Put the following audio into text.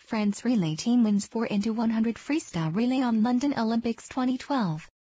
France relay team wins 4x100 freestyle relay on London Olympics 2012.